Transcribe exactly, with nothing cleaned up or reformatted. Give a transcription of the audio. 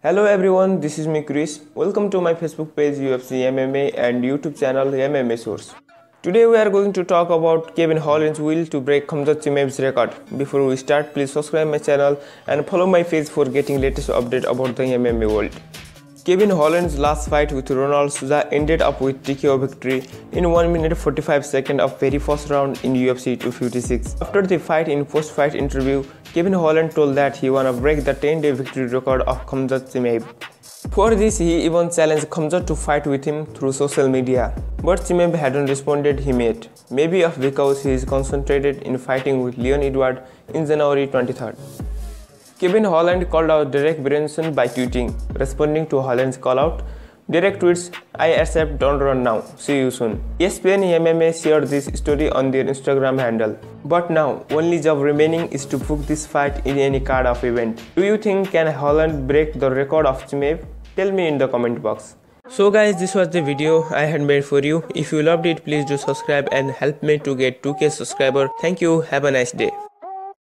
Hello everyone, this is me Chris. Welcome to my Facebook page U F C M M A and YouTube channel M M A Source. Today we are going to talk about Kevin Holland's will to break Khamzat Chimaev's record. Before we start, please subscribe my channel and follow my page for getting latest update about the M M A world. Kevin Holland's last fight with Ronald Souza ended up with T K O victory in one minute forty-five seconds of very first round in U F C two fifty-six. After the fight, in post-fight interview, Kevin Holland told that he wanna break the ten-day victory record of Khamzat Chimaev. For this, he even challenged Khamzat to fight with him through social media. But Chimaev hadn't responded him yet, maybe because he is concentrated in fighting with Leon Edwards in January twenty-third. Kevin Holland called out Derek Brunson by tweeting. Responding to Holland's call-out, Derek tweets, "I accept, don't run now, see you soon." E S P N M M A shared this story on their Instagram handle. But now, only job remaining is to book this fight in any card of event. Do you think can Holland break the record of Chimaev? Tell me in the comment box. So guys, this was the video I had made for you. If you loved it, please do subscribe and help me to get two K subscribers. Thank you, have a nice day.